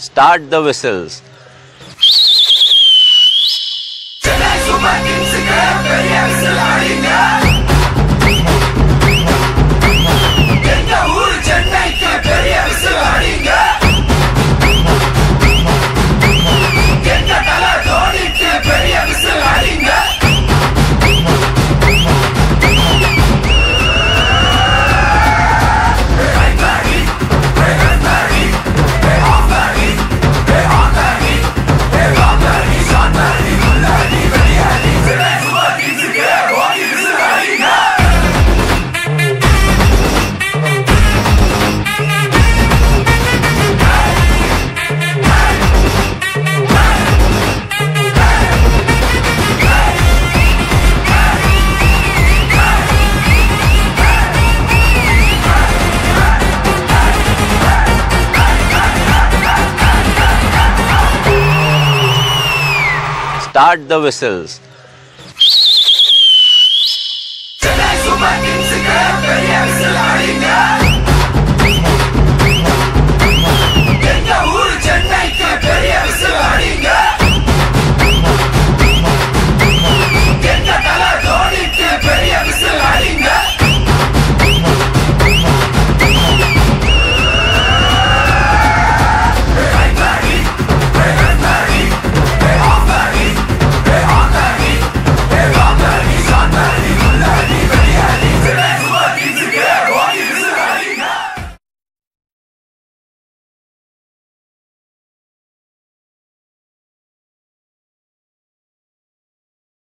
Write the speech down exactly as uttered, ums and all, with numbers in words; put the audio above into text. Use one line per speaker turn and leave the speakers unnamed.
Start the whistles.
Chennai Super Kings க்கு பெரிய whistle அடிங்க. எங்க ஊர் சென்னைக்கு பெரிய whistle அடிங்க. எங்க தல தோனிக்கு பெரிய whistle அடிங்க.
Start the whistles.
Chennai Super Kings க்கு பெரிய whistle